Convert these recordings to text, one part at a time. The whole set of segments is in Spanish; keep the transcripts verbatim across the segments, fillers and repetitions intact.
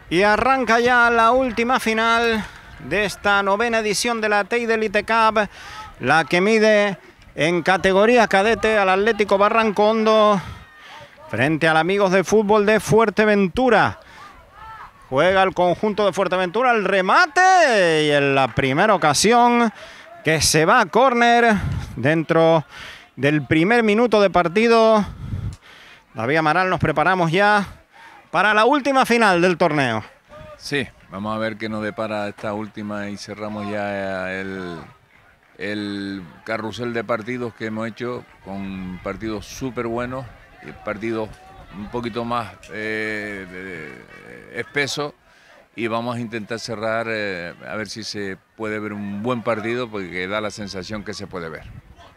Y arranca ya la última final de esta novena edición de la Teide Elite Cup, la que mide en categoría cadete al Atlético Barranco Hondo frente al Amigos de Fútbol de Fuerteventura. Juega el conjunto de Fuerteventura el remate y en la primera ocasión que se va a córner dentro del primer minuto de partido. David Amaral, nos preparamos ya para la última final del torneo. Sí, vamos a ver qué nos depara esta última y cerramos ya el, el carrusel de partidos que hemos hecho con partidos súper buenos, partidos un poquito más eh, de, espesos, y vamos a intentar cerrar eh, a ver si se puede ver un buen partido, porque da la sensación que se puede ver.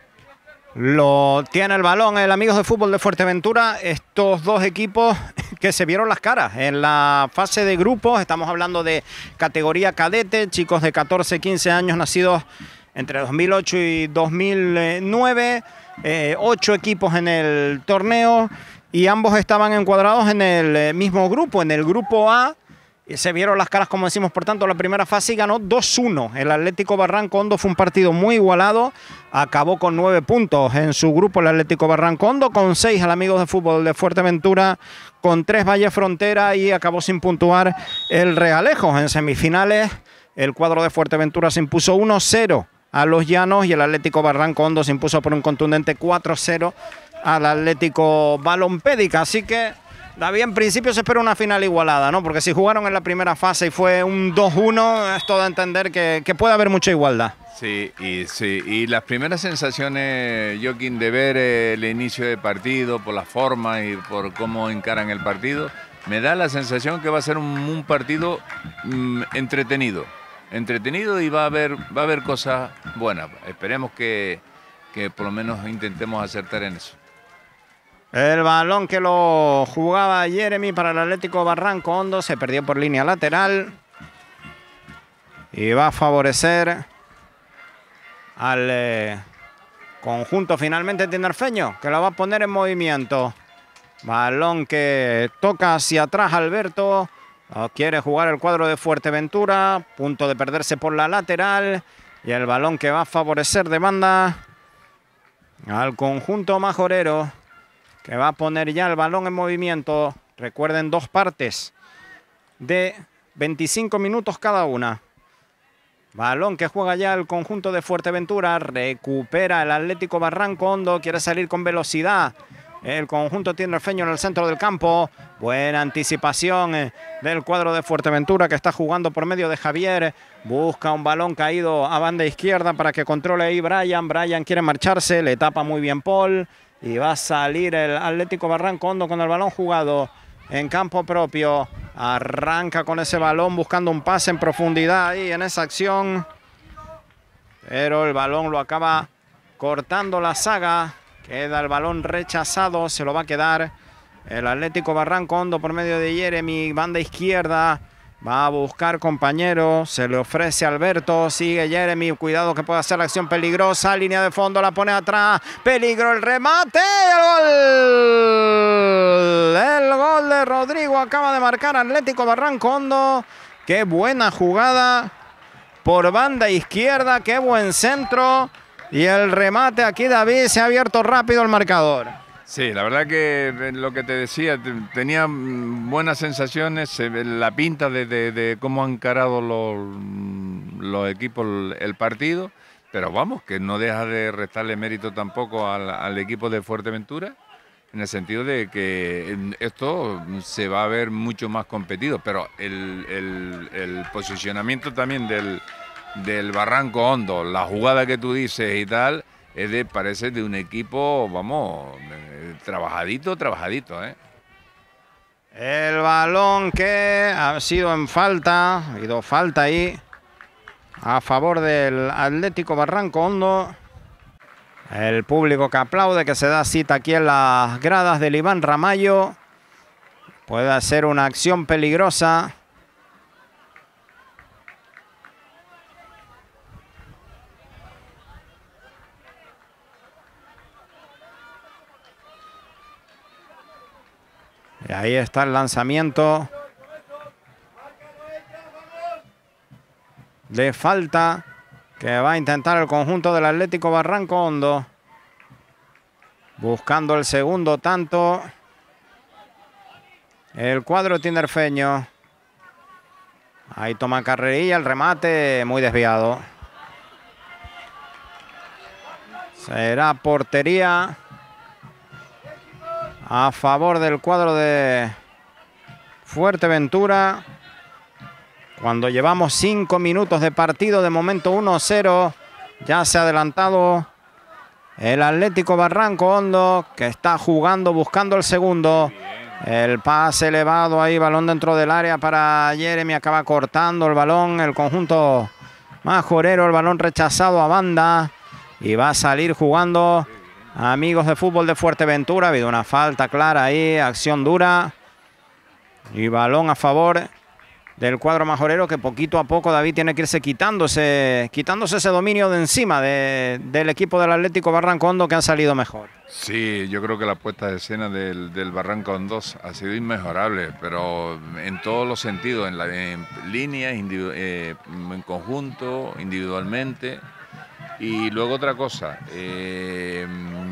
Lo tiene el balón el Amigos de Fútbol de Fuerteventura. Estos dos equipos que se vieron las caras en la fase de grupos. Estamos hablando de categoría cadete, chicos de catorce, quince años nacidos entre dos mil ocho y dos mil nueve. Eh, ocho equipos en el torneo y ambos estaban encuadrados en el mismo grupo, en el grupo A. Y se vieron las caras, como decimos, por tanto, la primera fase y ganó dos uno. El Atlético Barranco Hondo fue un partido muy igualado. Acabó con nueve puntos en su grupo el Atlético Barranco Hondo, con seis al Amigos de Fútbol de Fuerteventura, con tres Valle Frontera, y acabó sin puntuar el Realejos. En semifinales, el cuadro de Fuerteventura se impuso uno cero a los Llanos y el Atlético Barranco Hondo se impuso por un contundente cuatro cero al Atlético Balompédica. Así que, David, en principio se espera una final igualada, ¿no? Porque si jugaron en la primera fase y fue un dos uno, es todo a entender que, que puede haber mucha igualdad. Sí, y, sí, y las primeras sensaciones, Joaquín, de ver el inicio del partido, por la forma y por cómo encaran el partido, me da la sensación que va a ser un, un partido mmm, entretenido. Entretenido y va a haber, va a haber cosas buenas. Esperemos que, que por lo menos intentemos acertar en eso. El balón que lo jugaba Jeremy para el Atlético Barranco Hondo se perdió por línea lateral y va a favorecer al eh, conjunto finalmente tinerfeño, que lo va a poner en movimiento. Balón que toca hacia atrás Alberto. Lo quiere jugar el cuadro de Fuerteventura, punto de perderse por la lateral, y el balón que va a favorecer de banda al conjunto majorero, que va a poner ya el balón en movimiento. Recuerden, dos partes de veinticinco minutos cada una. Balón que juega ya el conjunto de Fuerteventura, recupera el Atlético Barranco Hondo, quiere salir con velocidad el conjunto tinerfeño en el centro del campo. Buena anticipación del cuadro de Fuerteventura, que está jugando por medio de Javier. Busca un balón caído a banda izquierda para que controle ahí Brian. Brian quiere marcharse, le tapa muy bien Paul. Y va a salir el Atlético Barranco Hondo con el balón jugado en campo propio. Arranca con ese balón buscando un pase en profundidad ahí en esa acción. Pero el balón lo acaba cortando la saga. Queda el balón rechazado, se lo va a quedar el Atlético Barranco Hondo por medio de Jeremy, banda izquierda. Va a buscar compañero, se le ofrece a Alberto, sigue Jeremy, cuidado que puede hacer la acción peligrosa, línea de fondo, la pone atrás, peligro el remate, el gol, el gol de Rodrigo acaba de marcar Atlético Barranco Hondo. Qué buena jugada por banda izquierda, qué buen centro, y el remate aquí, David, se ha abierto rápido el marcador. Sí, la verdad que lo que te decía, tenía buenas sensaciones, la pinta de, de, de cómo han encarado los, los equipos el, el partido, pero vamos, que no deja de restarle mérito tampoco al, al equipo de Fuerteventura, en el sentido de que esto se va a ver mucho más competido, pero el, el, el posicionamiento también del, del Barranco Hondo, la jugada que tú dices y tal, es de, parece de un equipo, vamos, eh, trabajadito, trabajadito, ¿eh? El balón que ha sido en falta, ha habido falta ahí a favor del Atlético Barranco Hondo. El público que aplaude, que se da cita aquí en las gradas del Iván Ramallo. Puede ser una acción peligrosa. Y ahí está el lanzamiento de falta que va a intentar el conjunto del Atlético Barranco Hondo. Buscando el segundo tanto. El cuadro tinerfeño. Ahí toma carrerilla, el remate muy desviado. Será portería a favor del cuadro de Fuerteventura. Cuando llevamos cinco minutos de partido, de momento uno cero. Ya se ha adelantado el Atlético Barranco Hondo, que está jugando, buscando el segundo. El pase elevado ahí, balón dentro del área para Jeremy. Acaba cortando el balón, el conjunto majorero. El balón rechazado a banda. Y va a salir jugando Amigos de Fútbol de Fuerteventura. Ha habido una falta clara ahí, acción dura. Y balón a favor del cuadro majorero, que poquito a poco David tiene que irse quitándose, quitándose ese dominio de encima de, del equipo del Atlético Barranco Hondo, que han salido mejor. Sí, yo creo que la puesta de escena del, del Barranco Hondo ha sido inmejorable, pero en todos los sentidos, en, la, en líneas, eh, en conjunto, individualmente. Y luego otra cosa, eh,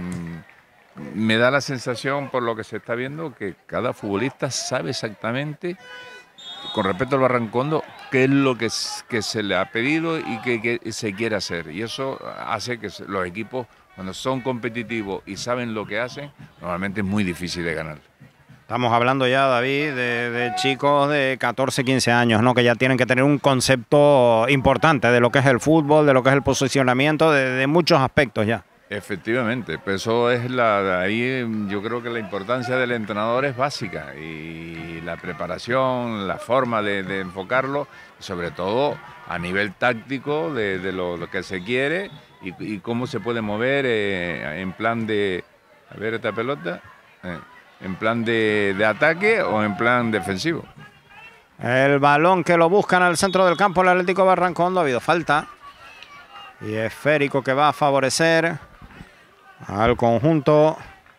me da la sensación, por lo que se está viendo, que cada futbolista sabe exactamente, con respecto al Barranco Hondo, qué es lo que, que se le ha pedido y que, que se quiere hacer. Y eso hace que los equipos, cuando son competitivos y saben lo que hacen, normalmente es muy difícil de ganar. Estamos hablando ya, David, de, de chicos de catorce, quince años, ¿no? Que ya tienen que tener un concepto importante de lo que es el fútbol, de lo que es el posicionamiento, de, de muchos aspectos ya. Efectivamente, pues eso es la, ahí yo creo que la importancia del entrenador es básica, y la preparación, la forma de, de enfocarlo, sobre todo a nivel táctico de, de lo, lo que se quiere y, y cómo se puede mover eh, en plan de, a ver esta pelota, eh, en plan de, de ataque o en plan defensivo. El balón que lo buscan al centro del campo el Atlético Barranco Hondo. Ha habido falta y esférico que va a favorecer al conjunto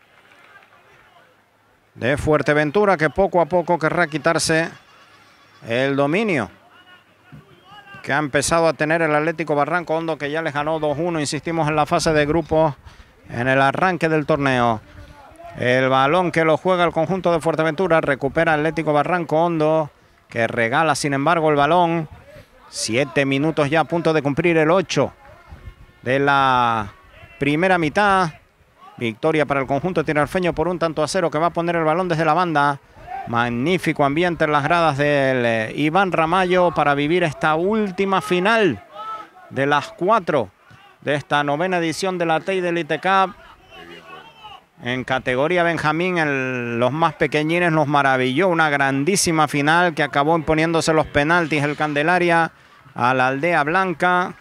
de Fuerteventura, que poco a poco querrá quitarse el dominio que ha empezado a tener el Atlético Barranco Hondo, que ya les ganó dos uno, insistimos, en la fase de grupos en el arranque del torneo. El balón que lo juega el conjunto de Fuerteventura, recupera Atlético Barranco Hondo, que regala sin embargo el balón. Siete minutos ya a punto de cumplir el ocho de la primera mitad. Victoria para el conjunto tinerfeño por un tanto a cero, que va a poner el balón desde la banda. Magnífico ambiente en las gradas del eh, Iván Ramallo para vivir esta última final de las cuatro de esta novena edición de la Teide Elite Cup. En categoría Benjamín, el, los más pequeñines nos maravilló. Una grandísima final que acabó imponiéndose los penaltis el Candelaria a la Aldea Blanca.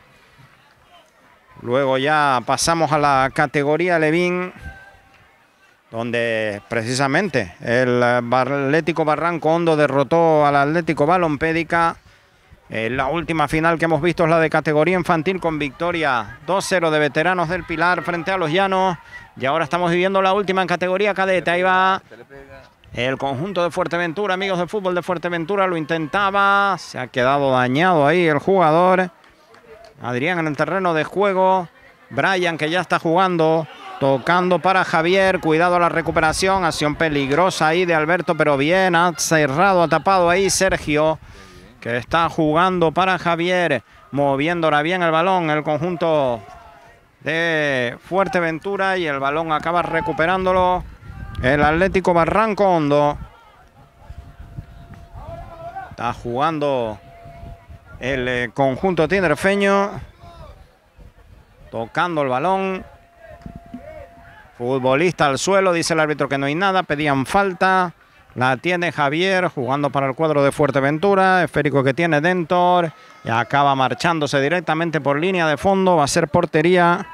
Luego ya pasamos a la categoría Levín, donde precisamente el Atlético Barranco Hondo derrotó al Atlético Balompédica. Eh, la última final que hemos visto es la de categoría infantil, con victoria dos cero de Veteranos del Pilar frente a Los Llanos. Y ahora estamos viviendo la última en categoría cadete. Ahí va el conjunto de Fuerteventura, Amigos de Fútbol de Fuerteventura. Lo intentaba, se ha quedado dañado ahí el jugador. Adrián en el terreno de juego. Brian, que ya está jugando, tocando para Javier. Cuidado a la recuperación. Acción peligrosa ahí de Alberto, pero bien, ha cerrado, ha tapado ahí Sergio, que está jugando para Javier. Moviéndola bien el balón el conjunto de Fuerteventura, y el balón acaba recuperándolo el Atlético Barranco Hondo. Está jugando el eh, conjunto tinerfeño, tocando el balón. Futbolista al suelo, dice el árbitro que no hay nada, pedían falta. La tiene Javier, jugando para el cuadro de Fuerteventura. Esférico que tiene Dentor, y acaba marchándose directamente por línea de fondo. Va a ser portería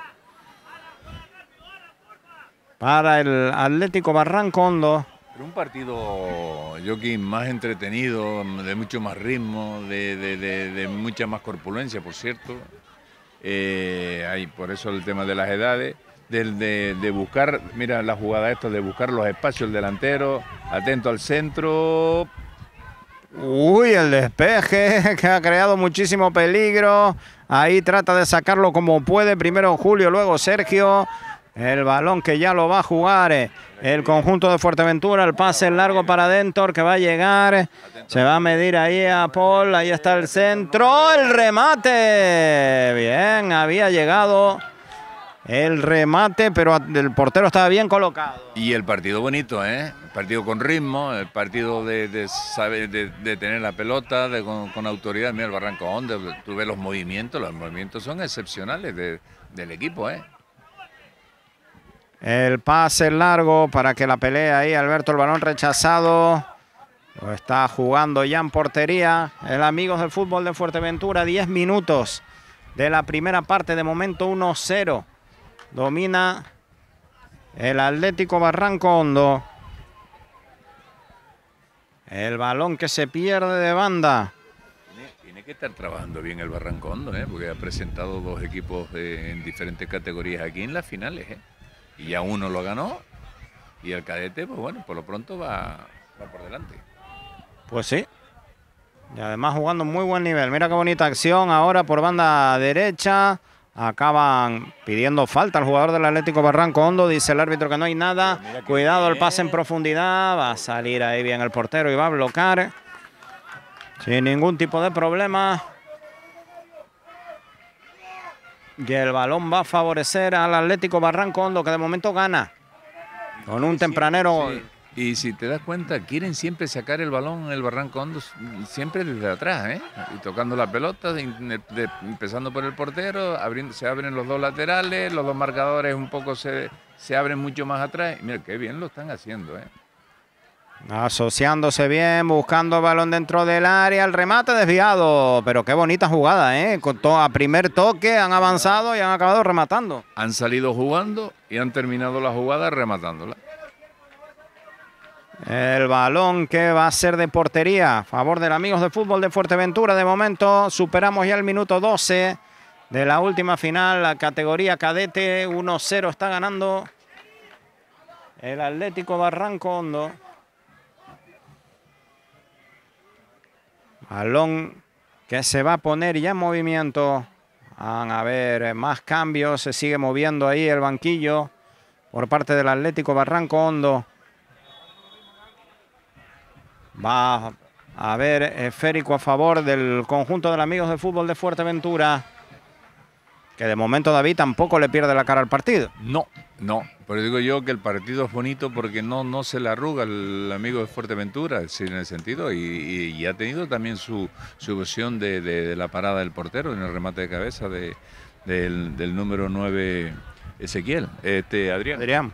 para el Atlético Barranco Hondo. Un partido, Joaquín, más entretenido, de mucho más ritmo, de, de, de, de mucha más corpulencia, por cierto. Eh, hay, por eso el tema de las edades, de, de, de buscar, mira la jugada esto, de buscar los espacios, el delantero, atento al centro, Uy, el despeje que ha creado muchísimo peligro. Ahí trata de sacarlo como puede. Primero Julio, luego Sergio. El balón que ya lo va a jugar el conjunto de Fuerteventura. El pase largo para Dentor que va a llegar. Se va a medir ahí a Paul. Ahí está el centro. El remate. Bien, había llegado el remate, pero el portero estaba bien colocado. Y el partido bonito, ¿eh? El partido con ritmo, el partido de, de saber, de, de tener la pelota, de, con, con autoridad. Mira el Barranco Hondo, tú ves los movimientos, los movimientos son excepcionales de, del equipo, ¿eh? El pase largo para que la pelea ahí, Alberto, el balón rechazado. Lo está jugando ya en portería el Amigos del Fútbol de Fuerteventura. diez minutos de la primera parte, de momento uno cero. Domina el Atlético Barranco Hondo. El balón que se pierde de banda. Tiene, tiene que estar trabajando bien el Barranco Hondo, ¿eh? Porque ha presentado dos equipos eh, en diferentes categorías aquí en las finales, ¿eh? Y ya uno lo ganó y el cadete, pues bueno, por lo pronto va, va por delante. Pues sí. Y además jugando muy buen nivel. Mira qué bonita acción ahora por banda derecha. Acaban pidiendo falta al jugador del Atlético Barranco Hondo. Dice el árbitro que no hay nada. Cuidado el pase en profundidad. Va a salir ahí bien el portero y va a bloquear. Sin ningún tipo de problema. Y el balón va a favorecer al Atlético Barranco Hondo, que de momento gana. Con un tempranero gol. Sí. Y si te das cuenta, quieren siempre sacar el balón el Barranco Hondo, siempre desde atrás, ¿eh? Y tocando la pelota, de, de, empezando por el portero, abriendo, se abren los dos laterales, los dos marcadores un poco se, se abren mucho más atrás. Y mira, qué bien lo están haciendo, ¿eh? Asociándose bien, buscando el balón dentro del área, el remate desviado, pero qué bonita jugada, ¿eh? Con to a primer toque han avanzado y han acabado rematando. Han salido jugando y han terminado la jugada rematándola. El balón que va a ser de portería a favor del Amigos de Fútbol de Fuerteventura. De momento superamos ya el minuto doce de la última final, la categoría cadete. uno cero está ganando el Atlético Barranco Hondo. Balón que se va a poner ya en movimiento. Van a haber más cambios. Se sigue moviendo ahí el banquillo por parte del Atlético Barranco Hondo. Va a haber esférico a favor del conjunto de Amigos de Fútbol de Fuerteventura. Que de momento David tampoco le pierde la cara al partido. No, no. Pero digo yo que el partido es bonito porque no, no se le arruga al Amigo de Fuerteventura, sí, en el sentido. Y, y, y ha tenido también su, su versión de, de, de la parada del portero en el remate de cabeza de, del, del número nueve Ezequiel, este Adrián. Adrián.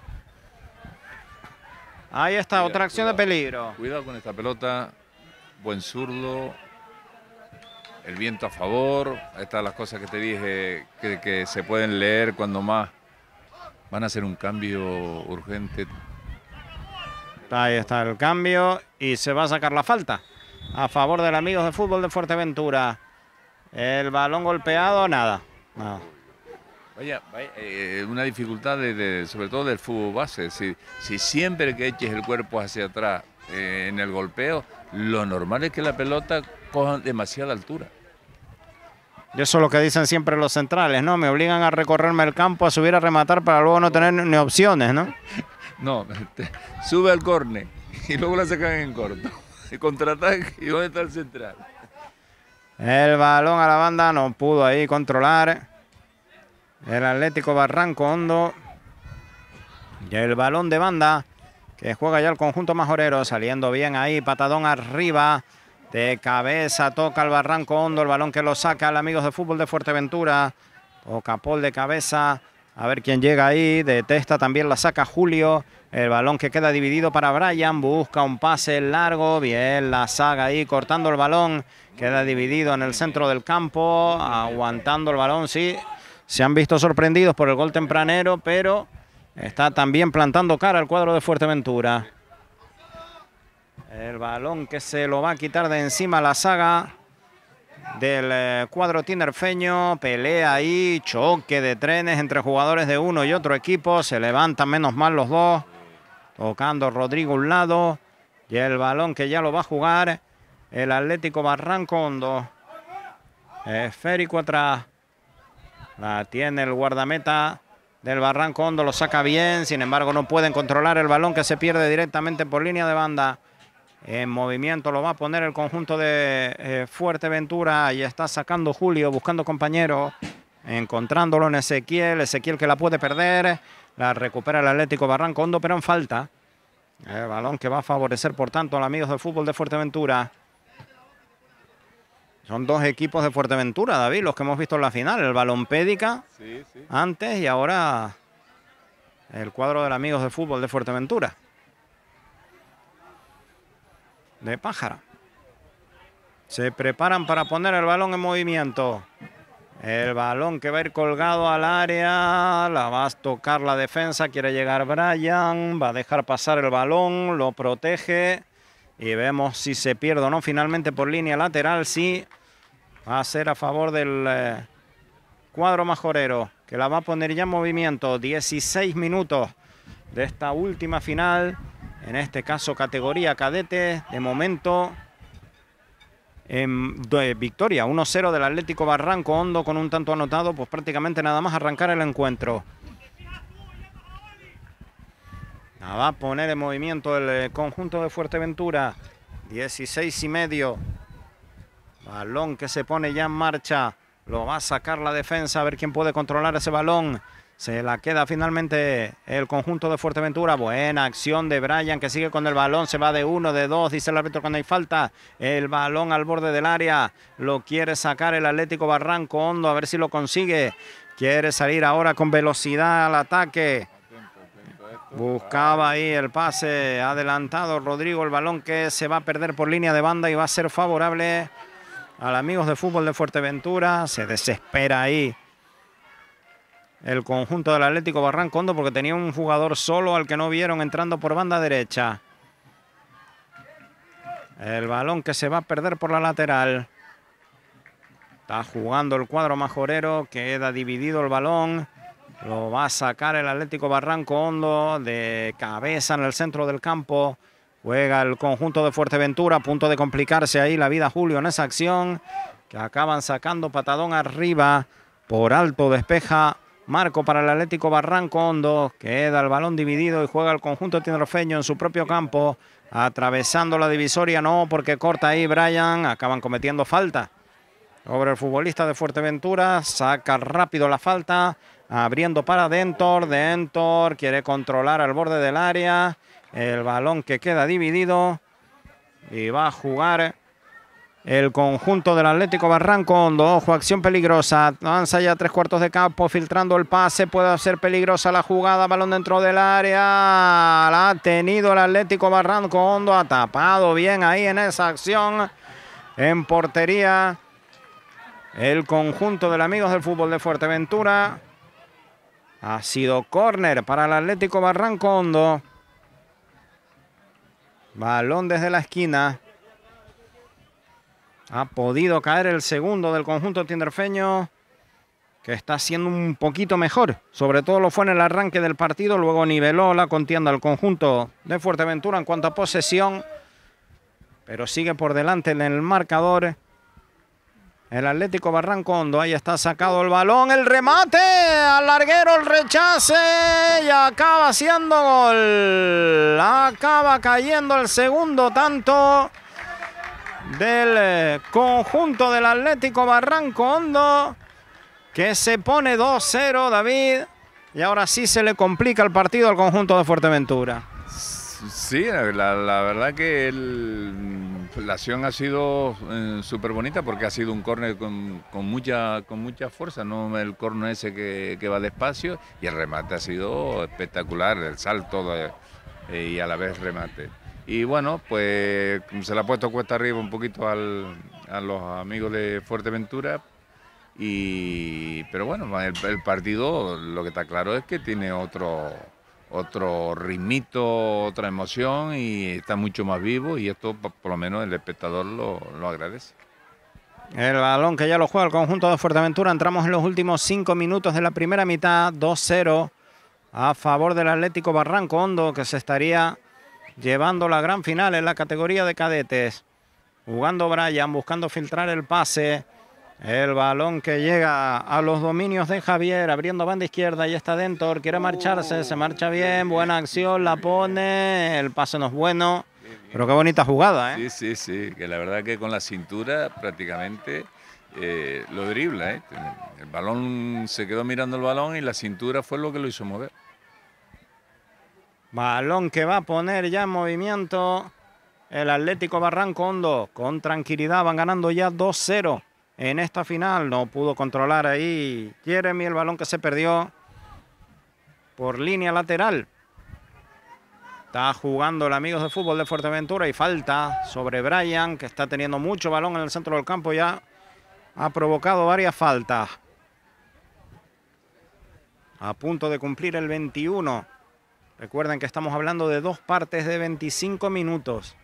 Ahí está, cuidado, otra acción cuidado, de peligro. Cuidado con esta pelota. Buen zurdo. El viento a favor. Estas las cosas que te dije que, que se pueden leer cuando más van a hacer un cambio urgente. Ahí está el cambio y se va a sacar la falta a favor del Amigos de Fútbol de Fuerteventura. El balón golpeado, nada. nada. Vaya, vaya eh, una dificultad de, de, sobre todo del fútbol base. Si, si siempre que eches el cuerpo hacia atrás eh, en el golpeo, lo normal es que la pelota coja demasiada altura. Y eso es lo que dicen siempre los centrales, ¿no? Me obligan a recorrerme el campo, a subir a rematar para luego no tener ni opciones, ¿no? No, te, sube al córner y luego la sacan en corto. Y contraataque, ¿y dónde está el central? El balón a la banda no pudo ahí controlar el Atlético Barranco Hondo. Y el balón de banda que juega ya el conjunto majorero, saliendo bien ahí, patadón arriba, de cabeza, toca el Barranco Hondo, el balón que lo saca el Amigos de Fútbol de Fuerteventura, toca Paul de cabeza, a ver quién llega ahí, de testa también la saca Julio, el balón que queda dividido para Brian, busca un pase largo, bien la saga ahí, cortando el balón, queda dividido en el centro del campo, aguantando el balón, sí. Se han visto sorprendidos por el gol tempranero, pero está también plantando cara al cuadro de Fuerteventura. El balón que se lo va a quitar de encima la saga del cuadro tinerfeño. Pelea ahí, choque de trenes entre jugadores de uno y otro equipo. Se levantan menos mal los dos. Tocando Rodrigo un lado. Y el balón que ya lo va a jugar el Atlético Barranco Hondo. Esférico atrás. La tiene el guardameta del Barranco Hondo, lo saca bien, sin embargo no pueden controlar el balón que se pierde directamente por línea de banda. En movimiento lo va a poner el conjunto de eh, Fuerteventura. Y está sacando Julio, buscando compañero, encontrándolo en Ezequiel. Ezequiel que la puede perder. La recupera el Atlético Barranco Hondo, pero en falta. El balón que va a favorecer, por tanto, a los amigos del fútbol de Fuerteventura. Son dos equipos de Fuerteventura, David, los que hemos visto en la final. El Balompédica sí, sí. antes y ahora el cuadro de los amigos del fútbol de Fuerteventura. De Pájara. Se preparan para poner el balón en movimiento. El balón que va a ir colgado al área. La va a tocar la defensa. Quiere llegar Brian. Va a dejar pasar el balón. Lo protege. Y vemos si se pierde o no. Finalmente por línea lateral. Sí. Va a ser a favor del eh, cuadro majorero. Que la va a poner ya en movimiento. dieciséis minutos de esta última final. En este caso categoría cadete, de momento en de victoria uno cero del Atlético Barranco Hondo con un tanto anotado, pues prácticamente nada más arrancar el encuentro. La va a poner en movimiento el conjunto de Fuerteventura, dieciséis y medio. Balón que se pone ya en marcha, lo va a sacar la defensa, a ver quién puede controlar ese balón. Se la queda finalmente el conjunto de Fuerteventura. Buena acción de Brian que sigue con el balón. Se va de uno, de dos, dice el árbitro cuando hay falta. El balón al borde del área. Lo quiere sacar el Atlético Barranco Hondo. A ver si lo consigue. Quiere salir ahora con velocidad al ataque. Buscaba ahí el pase adelantado Rodrigo. El balón que se va a perder por línea de banda y va a ser favorable a los amigos de fútbol de Fuerteventura. Se desespera ahí el conjunto del Atlético Barranco Hondo porque tenía un jugador solo al que no vieron entrando por banda derecha. El balón que se va a perder por la lateral. Está jugando el cuadro majorero. Queda dividido el balón. Lo va a sacar el Atlético Barranco Hondo de cabeza en el centro del campo. Juega el conjunto de Fuerteventura. A punto de complicarse ahí la vida Julio en esa acción. Que acaban sacando patadón arriba. Por alto despeja Marco para el Atlético Barranco Hondo. Queda el balón dividido y juega el conjunto tinerfeño en su propio campo. Atravesando la divisoria, no, porque corta ahí Brian. Acaban cometiendo falta sobre el futbolista de Fuerteventura. Saca rápido la falta. Abriendo para Dentor. Dentor quiere controlar al borde del área. El balón que queda dividido. Y va a jugar el conjunto del Atlético Barranco Hondo. Ojo, acción peligrosa. Avanza ya tres cuartos de campo, filtrando el pase. Puede ser peligrosa la jugada. Balón dentro del área. La ha tenido el Atlético Barranco Hondo. Ha tapado bien ahí en esa acción. En portería el conjunto del amigos del fútbol de Fuerteventura. Ha sido córner para el Atlético Barranco Hondo. Balón desde la esquina. Ha podido caer el segundo del conjunto tinerfeño, que está siendo un poquito mejor. Sobre todo lo fue en el arranque del partido. Luego niveló la contienda al conjunto de Fuerteventura en cuanto a posesión. Pero sigue por delante en el marcador el Atlético Barranco Hondo. Ahí está sacado el balón. El remate al larguero, el rechace. Y acaba siendo gol. Acaba cayendo el segundo tanto del conjunto del Atlético Barranco Hondo, que se pone dos cero, David, y ahora sí se le complica el partido al conjunto de Fuerteventura. Sí, la, la verdad que el, la acción ha sido eh, súper bonita porque ha sido un córner con, con, mucha, con mucha fuerza, no el córner ese que, que va despacio, y el remate ha sido espectacular, el salto de, eh, y a la vez remate. Y bueno, pues se le ha puesto cuesta arriba un poquito al, a los amigos de Fuerteventura. Y, pero bueno, el, el partido lo que está claro es que tiene otro, otro ritmito, otra emoción y está mucho más vivo, y esto por lo menos el espectador lo, lo agradece. El balón que ya lo juega el conjunto de Fuerteventura. Entramos en los últimos cinco minutos de la primera mitad. dos cero a favor del Atlético Barranco Hondo, que se estaría llevando la gran final en la categoría de cadetes. Jugando Brian, buscando filtrar el pase. El balón que llega a los dominios de Javier, abriendo banda izquierda, y está Dentor, quiere marcharse, se marcha bien, buena acción, la pone, el pase no es bueno, pero qué bonita jugada, Sí, ¿eh? sí, sí, que la verdad que con la cintura prácticamente eh, lo dribla, ¿eh? El balón se quedó mirando el balón y la cintura fue lo que lo hizo mover. Balón que va a poner ya en movimiento el Atlético Barranco Hondo, con tranquilidad, van ganando ya dos cero. En esta final no pudo controlar ahí Jeremy el balón que se perdió por línea lateral. Está jugando el Amigos de Fútbol de Fuerteventura y falta sobre Brian, que está teniendo mucho balón en el centro del campo. Ya ha provocado varias faltas. A punto de cumplir el veintiuno. Recuerden que estamos hablando de dos partes de veinticinco minutos.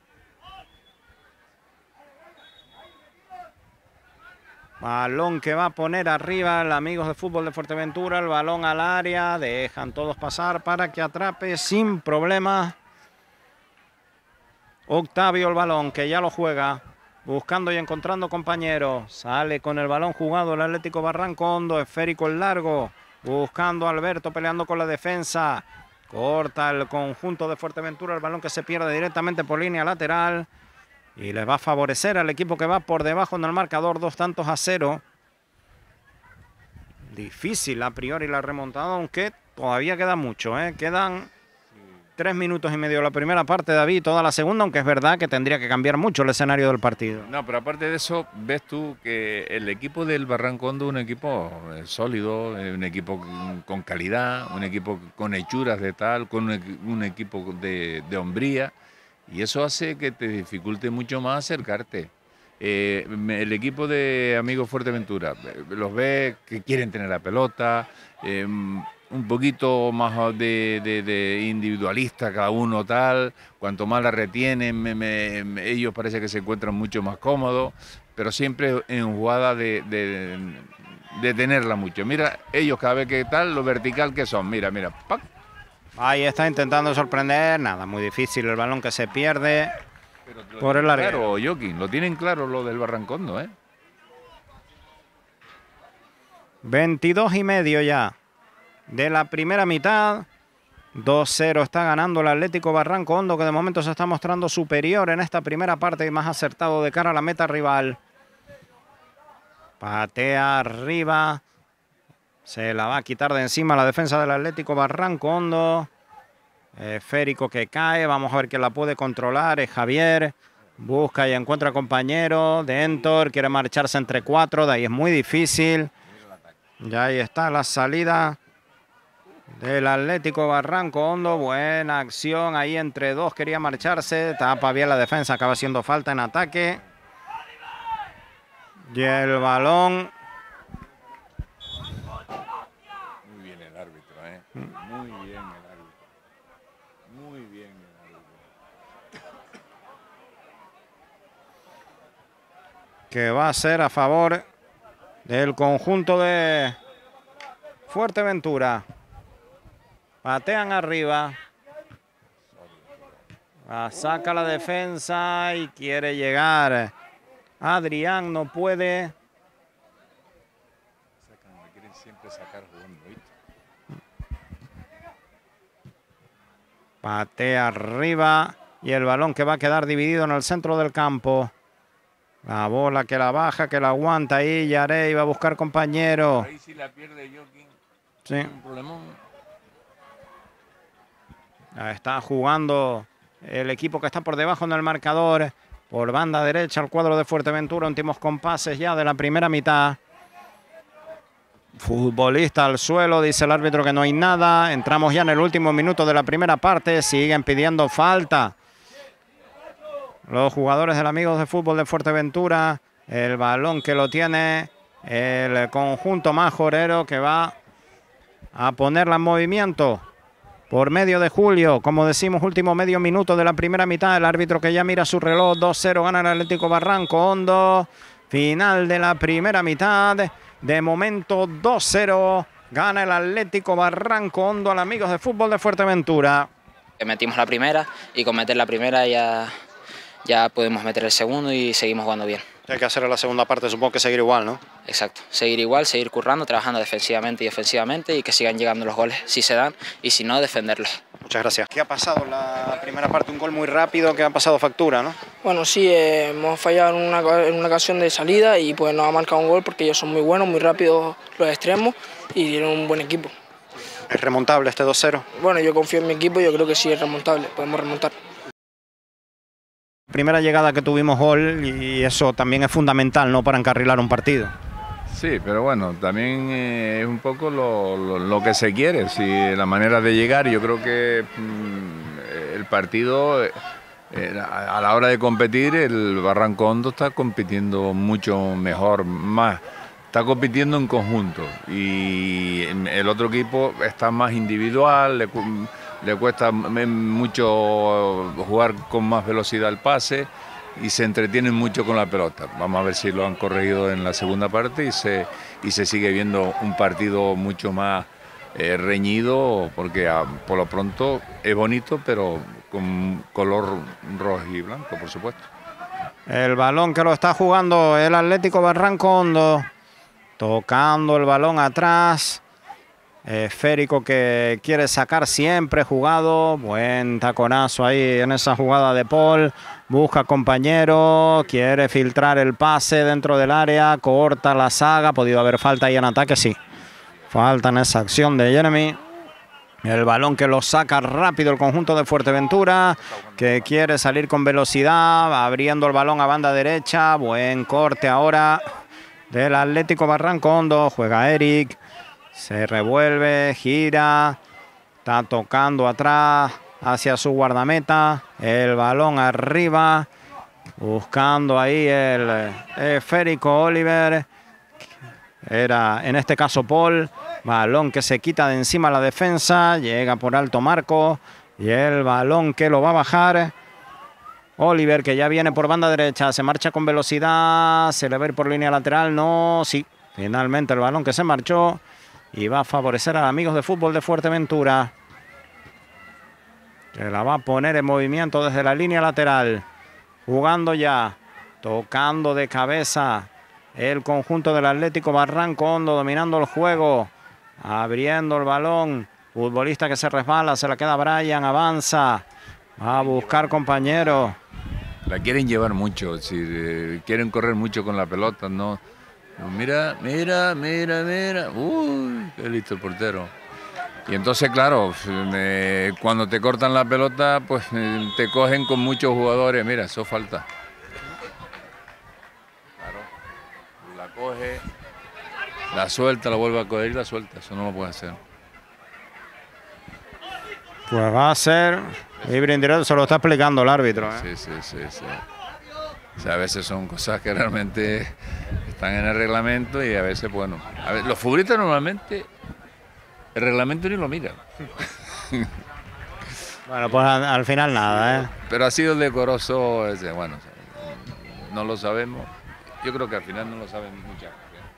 Balón que va a poner arriba el Amigos de Fútbol de Fuerteventura. El balón al área. Dejan todos pasar para que atrape sin problema Octavio el balón, que ya lo juega. Buscando y encontrando compañeros. Sale con el balón jugado el Atlético Barranco Hondo. Esférico el largo. Buscando a Alberto, peleando con la defensa. Corta el conjunto de Fuerteventura. El balón que se pierde directamente por línea lateral. Y les va a favorecer al equipo que va por debajo en el marcador, dos tantos a cero. Difícil a priori la remontada, aunque todavía queda mucho, ¿eh? Quedan tres minutos y medio la primera parte, David, toda la segunda, aunque es verdad que tendría que cambiar mucho el escenario del partido. No, pero aparte de eso, ves tú que el equipo del Barranco Hondo es un equipo sólido, un equipo con calidad, un equipo con hechuras de tal, con un equipo de, de hombría. Y eso hace que te dificulte mucho más acercarte. Eh, el equipo de Amigos Fuerteventura, los ves que quieren tener la pelota, eh, un poquito más de, de, de individualista cada uno tal, cuanto más la retienen, me, me, ellos parece que se encuentran mucho más cómodos, pero siempre en jugada de, de, de tenerla mucho. Mira, ellos cada vez que tal, lo vertical que son, mira, mira, ¡pac! Ahí está intentando sorprender, nada, muy difícil el balón que se pierde por el larguero. Claro, Joaquín, lo tienen claro lo del Barranco Hondo, ¿eh? veintidós y medio ya de la primera mitad. dos cero está ganando el Atlético Barranco Hondo, que de momento se está mostrando superior en esta primera parte y más acertado de cara a la meta rival. Patea arriba. Se la va a quitar de encima la defensa del Atlético Barranco Hondo. Esférico que cae. Vamos a ver quién la puede controlar. Es Javier. Busca y encuentra compañero. Dentor quiere marcharse entre cuatro. De ahí es muy difícil. Ya ahí está la salida del Atlético Barranco Hondo. Buena acción ahí entre dos. Quería marcharse. Tapa bien la defensa. Acaba haciendo falta en ataque. Y el balón... Muy bien el árbitro. Muy bien el árbitro. Que va a ser a favor del conjunto de Fuerteventura. Patean arriba. La saca la defensa y quiere llegar. Adrián no puede. Quieren siempre sacar jugando, ¿viste? Patea arriba y el balón que va a quedar dividido en el centro del campo. La bola que la baja, que la aguanta ahí. Yarey va a buscar compañero. Ahí sí la pierde Joaquín. Sí. Un problemón. Está jugando el equipo que está por debajo en el marcador. Por banda derecha el cuadro de Fuerteventura. Últimos compases ya de la primera mitad. Futbolista al suelo, dice el árbitro que no hay nada. Entramos ya en el último minuto de la primera parte. Siguen pidiendo falta los jugadores del Amigos de Fútbol de Fuerteventura. El balón que lo tiene el conjunto majorero, que va a ponerla en movimiento por medio de Julio. Como decimos, último medio minuto de la primera mitad. El árbitro que ya mira su reloj. dos cero gana el Atlético Barranco Hondo. Final de la primera mitad. De momento dos cero gana el Atlético Barranco Hondo al Amigos de Fútbol de Fuerteventura. Metimos la primera y con meter la primera ya, ya podemos meter el segundo y seguimos jugando bien. Hay que hacer en la segunda parte, supongo que seguir igual, ¿no? Exacto, seguir igual, seguir currando, trabajando defensivamente y ofensivamente y que sigan llegando los goles si se dan y si no, defenderlos. Muchas gracias. ¿Qué ha pasado en la primera parte? Un gol muy rápido que ha pasado factura, ¿no? Bueno, sí, eh, hemos fallado en una, en una ocasión de salida y pues nos ha marcado un gol porque ellos son muy buenos, muy rápidos los extremos y tienen un buen equipo. ¿Es remontable este dos cero? Bueno, yo confío en mi equipo y yo creo que sí es remontable, podemos remontar. Primera llegada que tuvimos gol y eso también es fundamental, ¿no?, para encarrilar un partido. Sí, pero bueno, también eh, es un poco lo, lo, lo que se quiere, si la manera de llegar. Yo creo que mmm, el partido, eh, a la hora de competir, el Barranco Hondo está compitiendo mucho mejor, más, está compitiendo en conjunto y el otro equipo está más individual, le, le cuesta mucho jugar con más velocidad el pase y se entretienen mucho con la pelota. Vamos a ver si lo han corregido en la segunda parte y se, y se sigue viendo un partido mucho más eh, reñido, porque a, por lo pronto es bonito, pero con color rojo y blanco, por supuesto. El balón que lo está jugando el Atlético Barranco Hondo, tocando el balón atrás. Esférico que quiere sacar siempre jugado. Buen taconazo ahí en esa jugada de Paul. Busca compañero. Quiere filtrar el pase dentro del área. Corta la saga. Ha podido haber falta ahí en ataque. Sí. Falta en esa acción de Jeremy. El balón que lo saca rápido el conjunto de Fuerteventura. Que quiere salir con velocidad. Abriendo el balón a banda derecha. Buen corte ahora del Atlético Barranco Hondo. Juega Eric. Se revuelve, gira, está tocando atrás hacia su guardameta, el balón arriba, buscando ahí el esférico Oliver, era en este caso Paul, balón que se quita de encima la defensa, llega por alto Marco y el balón que lo va a bajar Oliver, que ya viene por banda derecha, se marcha con velocidad, se le va a ir por línea lateral, no, sí, finalmente el balón que se marchó. Y va a favorecer a amigos de fútbol de Fuerteventura. Que la va a poner en movimiento desde la línea lateral. Jugando ya. Tocando de cabeza el conjunto del Atlético Barranco Hondo. Dominando el juego. Abriendo el balón. Futbolista que se resbala. Se la queda Brian. Avanza. Va a buscar compañeros. La quieren llevar mucho. Si, eh, quieren correr mucho con la pelota. No... Mira, mira, mira, mira. Uy, qué listo el portero. Y entonces, claro, me, cuando te cortan la pelota, pues te cogen con muchos jugadores. Mira, eso falta. Claro. La coge, la suelta, la vuelve a coger y la suelta. Eso no lo puede hacer. Pues va a ser libre indirecto, se lo está explicando el árbitro, ¿eh? Sí, sí, sí, sí. O sea, a veces son cosas que realmente están en el reglamento y a veces, bueno, a ver, los futbolistas normalmente el reglamento ni lo miran. Bueno, pues al, al final nada, ¿eh? Pero ha sido decoroso, ese, bueno, no lo sabemos. Yo creo que al final no lo saben muchas.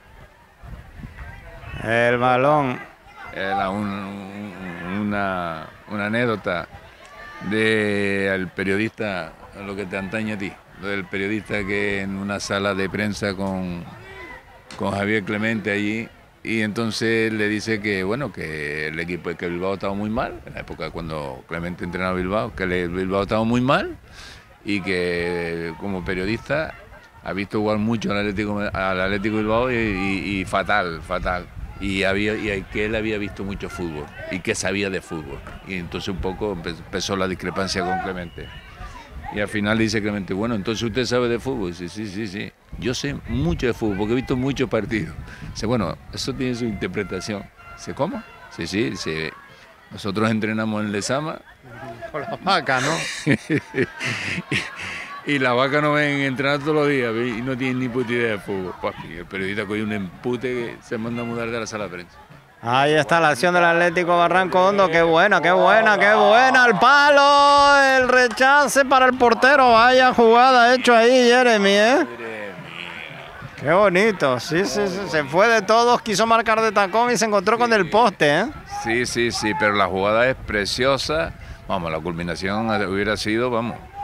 El balón. Era un, un, una, una anécdota del periodista, lo que te antaña a ti. Del periodista que en una sala de prensa con, con Javier Clemente allí, y entonces le dice que bueno, que el equipo, que Bilbao estaba muy mal, en la época cuando Clemente entrenaba a Bilbao, que el Bilbao estaba muy mal y que como periodista ha visto jugar mucho al Atlético, al Atlético Bilbao y, y, y fatal, fatal. Y, había, y que él había visto mucho fútbol y que sabía de fútbol. Y entonces un poco empezó la discrepancia con Clemente. Y al final dice Clemente, bueno, entonces usted sabe de fútbol. Dice, sí, sí, sí, yo sé mucho de fútbol porque he visto muchos partidos. Dice, bueno, eso tiene su interpretación. Dice, ¿cómo? Sí, sí, dice, nosotros entrenamos en Lezama. Con las vacas, ¿no? y, y las vacas nos ven entrenar todos los días y no tienen ni puta idea de fútbol. Pues, el periodista cogió un empute que se manda a mudar de la sala de prensa. Ahí está la acción del Atlético Barranco Hondo. Qué buena, qué buena, qué buena. El palo, el rechace para el portero. Vaya jugada hecho ahí, Jeremy, ¿eh? Qué bonito. Sí, sí, sí. Se fue de todos, quiso marcar de tacón y se encontró sí. con el poste, ¿eh? Sí, sí, sí, pero la jugada es preciosa. Vamos, la culminación hubiera sido, vamos,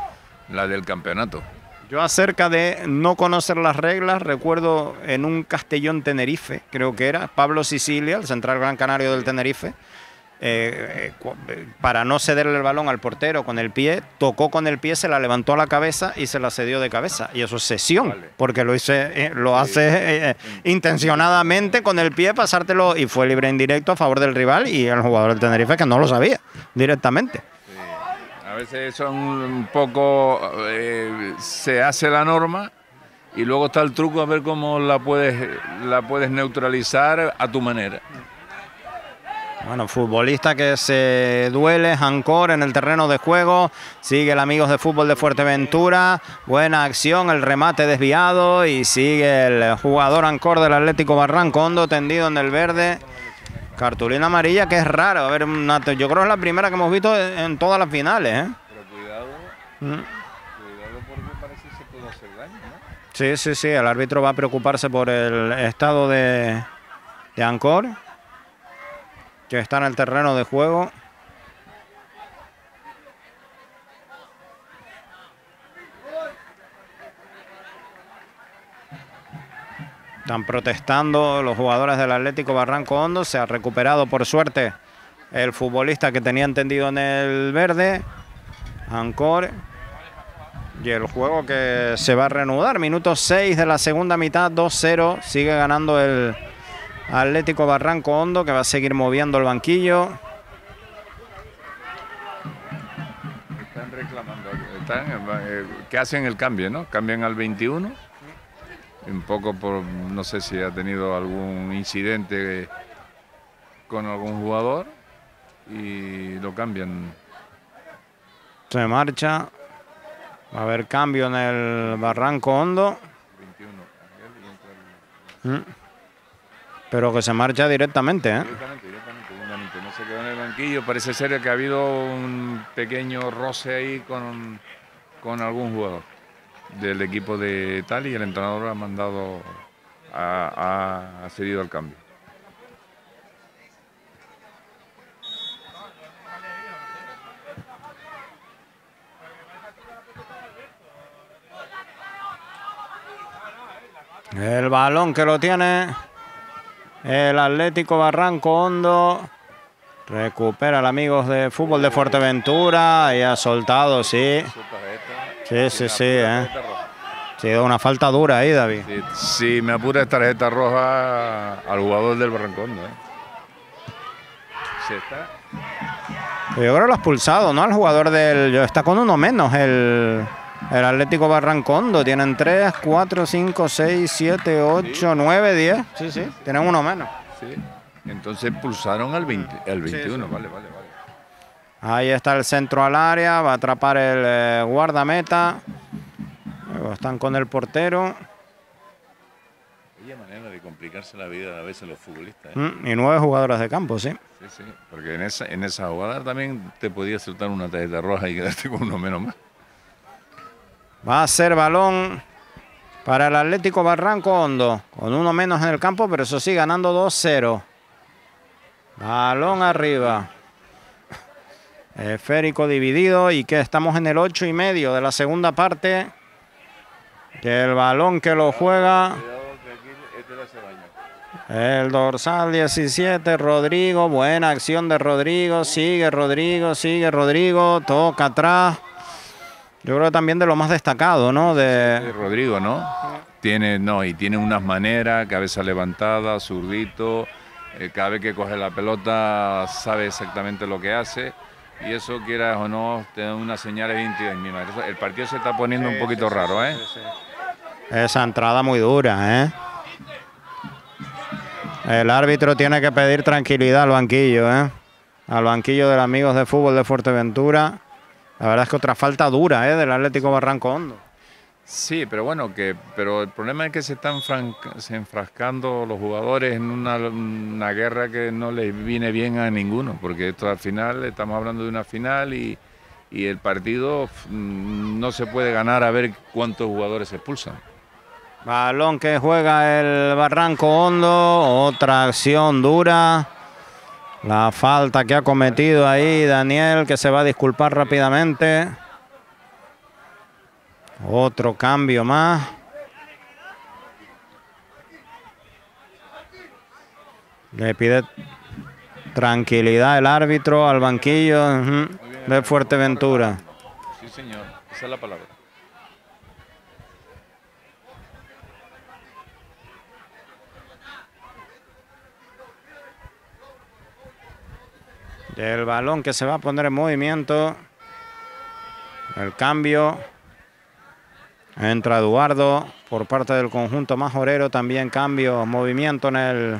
la del campeonato. Yo acerca de no conocer las reglas, recuerdo en un Castellón Tenerife, creo que era, Pablo Sicilia, el central gran canario del Tenerife, eh, eh, para no cederle el balón al portero con el pie, tocó con el pie, se la levantó a la cabeza y se la cedió de cabeza. Y eso es cesión, vale. Porque lo, hice, eh, lo hace eh, eh, intencionadamente con el pie, pasártelo, y fue libre indirecto a favor del rival y el jugador del Tenerife que no lo sabía directamente. A veces son un poco, eh, se hace la norma y luego está el truco a ver cómo la puedes, la puedes neutralizar a tu manera. Bueno, futbolista que se duele, Jancor en el terreno de juego, sigue el Amigos de Fútbol de Fuerteventura, buena acción, el remate desviado y sigue el jugador Jancor del Atlético Barranco Hondo tendido en el verde. Cartulina amarilla, que es raro. A ver, una, yo creo que es la primera que hemos visto en todas las finales, ¿eh? Pero cuidado, mm. cuidado porque parece que se puede hacer daño, ¿no? Sí, sí, sí. El árbitro va a preocuparse por el estado de, de Jancor, que está en el terreno de juego. Están protestando los jugadores del Atlético Barranco Hondo. Se ha recuperado por suerte el futbolista que tenía entendido en el verde, Jancor. Y el juego que se va a reanudar. Minuto seis de la segunda mitad, dos cero. Sigue ganando el Atlético Barranco Hondo, que va a seguir moviendo el banquillo. Están reclamando, están, eh, que hacen el cambio, ¿no? Cambian al veintiuno. Un poco por, no sé si ha tenido algún incidente con algún jugador y lo cambian. Se marcha. Va a haber cambio en el Barranco Hondo. Mm. Pero que se marcha directamente, ¿eh? Directamente, directamente, directamente. No se quedó en el banquillo. Parece ser que ha habido un pequeño roce ahí con, con algún jugador del equipo de tal y el entrenador ha mandado, ha, ha cedido al cambio. El balón que lo tiene el Atlético Barranco Hondo. Recupera el Amigos de Fútbol de Fuerteventura y ha soltado, sí. Sí, sí, sí, ¿eh? Sí, una falta dura ahí, David. Sí, sí, me apura esta tarjeta roja al jugador del Barranco Hondo, ¿eh? Se está. Yo creo que lo ha expulsado, ¿no? El jugador del... Está con uno menos el, el Atlético Barranco Hondo. Tienen tres, cuatro, cinco, seis, siete, ocho, nueve, diez. Sí, sí, tienen uno menos. Sí, entonces pulsaron al, veinte, al veintiuno, sí, sí. Vale, vale, vale. Ahí está el centro al área, va a atrapar el eh, guardameta. Luego están con el portero. Hay manera de complicarse la vida a veces los futbolistas, ¿eh? Mm, y nueve jugadores de campo, sí. Sí, sí, porque en esa, en esa jugada también te podía soltar una tarjeta roja y quedarte con uno menos más. Va a ser balón para el Atlético Barranco Hondo, con uno menos en el campo, pero eso sí, ganando dos cero. Balón arriba. Esférico dividido y que estamos en el ocho y medio de la segunda parte. Que el balón que lo juega el dorsal diecisiete, Rodrigo. Buena acción de Rodrigo. Sigue Rodrigo, sigue Rodrigo. Toca atrás. Yo creo también de lo más destacado, ¿no? De sí, Rodrigo, ¿no? Tiene, no, y tiene unas maneras, cabeza levantada, zurdito. Eh, cada vez que coge la pelota sabe exactamente lo que hace. Y eso, quieras o no, te da una señal de identidad. El partido se está poniendo sí, un poquito sí, raro, ¿eh? Sí, sí. Esa entrada muy dura, ¿eh? El árbitro tiene que pedir tranquilidad al banquillo, ¿eh? Al banquillo del Amigos de Fútbol de Fuerteventura. La verdad es que otra falta dura, ¿eh? Del Atlético Barranco Hondo. Sí, pero bueno, que, pero el problema es que se están se enfrascando los jugadores en una, una guerra que no les viene bien a ninguno, porque esto al final, estamos hablando de una final y, y el partido no se puede ganar a ver cuántos jugadores se expulsan. Balón que juega el Barranco Hondo, otra acción dura. La falta que ha cometido ahí Daniel, que se va a disculpar rápidamente. Otro cambio más. Le pide tranquilidad el árbitro al banquillo uh-huh, de Fuerteventura. Sí, señor. Esa es la palabra. El balón que se va a poner en movimiento. El cambio. Entra Eduardo por parte del conjunto majorero. También cambio, movimiento en el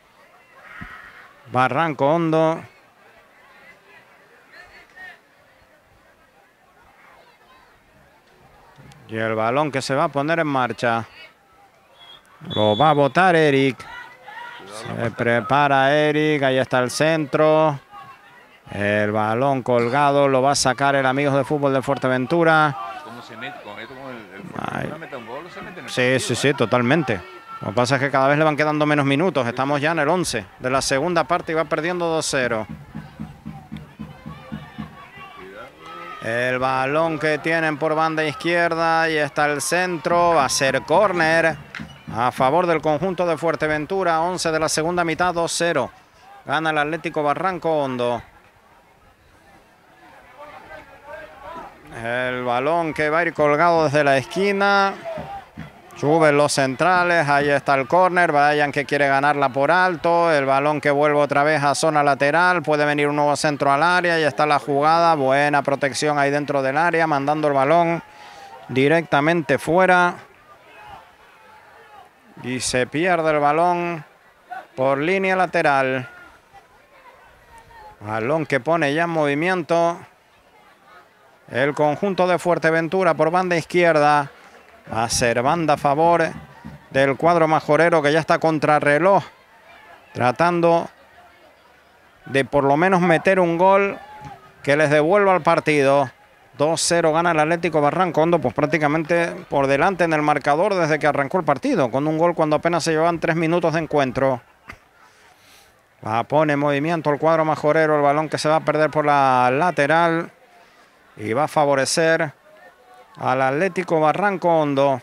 Barranco Hondo. Y el balón que se va a poner en marcha. Lo va a botar Eric. Se prepara Eric. Ahí está el centro. El balón colgado. Lo va a sacar el Amigos de Fútbol de Fuerteventura. ¿Cómo se mete con esto? Con el, el Fuerteventura mete un gol, ¿se mete en el Sí, partido, sí, eh? sí, totalmente. Lo que pasa es que cada vez le van quedando menos minutos. Estamos ya en el once de la segunda parte y va perdiendo dos cero. El balón que tienen por banda izquierda y está el centro. Va a ser córner a favor del conjunto de Fuerteventura. once de la segunda mitad, dos cero. Gana el Atlético Barranco Hondo. El balón que va a ir colgado desde la esquina. Suben los centrales, ahí está el córner, Brian que quiere ganarla por alto, el balón que vuelve otra vez a zona lateral, puede venir un nuevo centro al área, y está la jugada, buena protección ahí dentro del área, mandando el balón directamente fuera. Y se pierde el balón por línea lateral. Balón que pone ya en movimiento el conjunto de Fuerteventura por banda izquierda. Va a ser banda a favor del cuadro majorero, que ya está contrarreloj, tratando de por lo menos meter un gol que les devuelva al partido. dos cero gana el Atlético Barranco Hondo, pues prácticamente por delante en el marcador desde que arrancó el partido, con un gol cuando apenas se llevaban tres minutos de encuentro. Va a poner en movimiento el cuadro majorero, el balón que se va a perder por la lateral y va a favorecer al Atlético Barranco Hondo.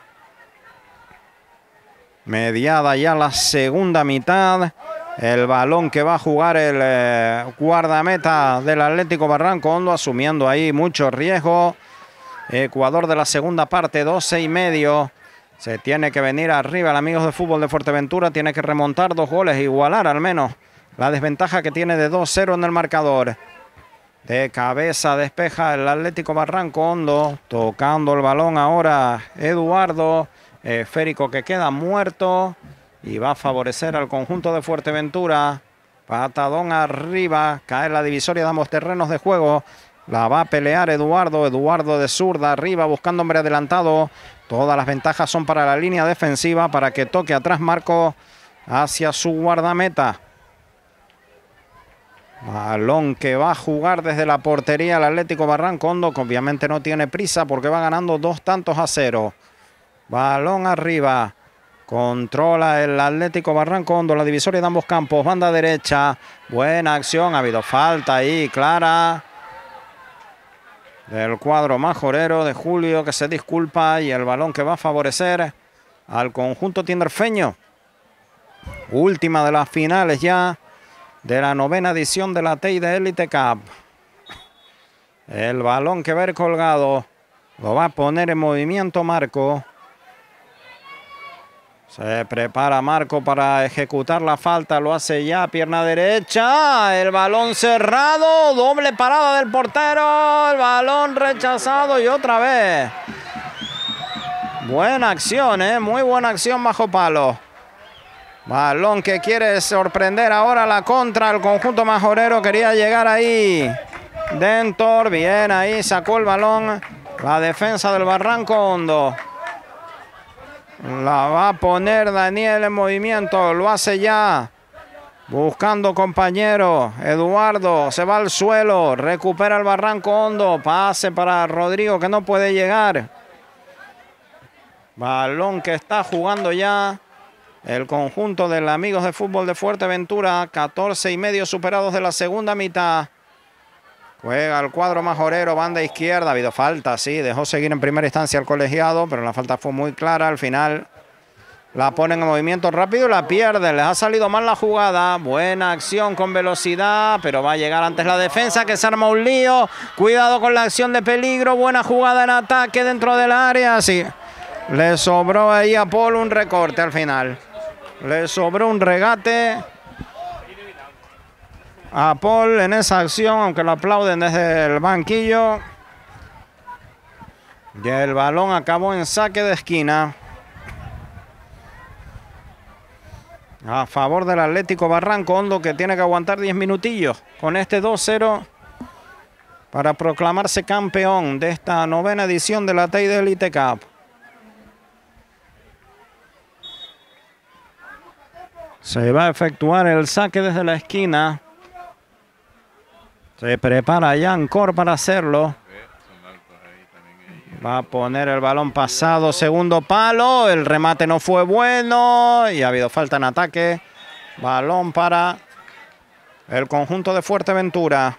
Mediada ya la segunda mitad. El balón que va a jugar el eh, guardameta del Atlético Barranco Hondo, asumiendo ahí mucho riesgo. Ecuador de la segunda parte, doce y medio. Se tiene que venir arriba el Amigos de Fútbol de Fuerteventura. Tiene que remontar dos goles, igualar al menos la desventaja que tiene de dos cero en el marcador. De cabeza despeja el Atlético Barranco Hondo, tocando el balón ahora Eduardo, esférico que queda muerto y va a favorecer al conjunto de Fuerteventura. Patadón arriba, cae la divisoria de ambos terrenos de juego, la va a pelear Eduardo, Eduardo de zurda arriba buscando hombre adelantado. Todas las ventajas son para la línea defensiva, para que toque atrás Marco hacia su guardameta. Balón que va a jugar desde la portería el Atlético Barranco Hondo, que obviamente no tiene prisa porque va ganando dos tantos a cero. Balón arriba. Controla el Atlético Barranco Hondo, la divisoria de ambos campos. Banda derecha. Buena acción. Ha habido falta ahí, clara, del cuadro majorero de Julio, que se disculpa. Y el balón que va a favorecer al conjunto tinerfeño. Última de las finales ya de la novena edición de la Teide Elite Cup. El balón que va a ir colgado lo va a poner en movimiento Marco. Se prepara Marco para ejecutar la falta, lo hace ya, pierna derecha, el balón cerrado, doble parada del portero, el balón rechazado y otra vez. Buena acción, ¿eh? Muy buena acción bajo palo. Balón que quiere sorprender ahora la contra. El conjunto majorero quería llegar ahí. Dentor, bien ahí, sacó el balón. La defensa del Barranco Hondo. La va a poner Daniel en movimiento. Lo hace ya. Buscando compañero. Eduardo se va al suelo. Recupera el Barranco Hondo. Pase para Rodrigo que no puede llegar. Balón que está jugando ya el conjunto del Amigos de Fútbol de Fuerteventura. catorce y medio superados de la segunda mitad. Juega el cuadro majorero, banda izquierda. Ha habido falta, sí. Dejó seguir en primera instancia el colegiado, pero la falta fue muy clara. Al final la ponen en movimiento rápido y la pierden. Les ha salido mal la jugada. Buena acción con velocidad, pero va a llegar antes la defensa, que se arma un lío. Cuidado con la acción de peligro. Buena jugada en ataque dentro del área. Sí, le sobró ahí a Paul un recorte al final. Le sobró un regate a Paul en esa acción, aunque lo aplauden desde el banquillo. Y el balón acabó en saque de esquina a favor del Atlético Barranco Hondo, que tiene que aguantar diez minutillos con este dos cero para proclamarse campeón de esta novena edición de la Teide Elite Cup. Se va a efectuar el saque desde la esquina. Se prepara Yancor para hacerlo. Va a poner el balón pasado, segundo palo. El remate no fue bueno y ha habido falta en ataque. Balón para el conjunto de Fuerteventura.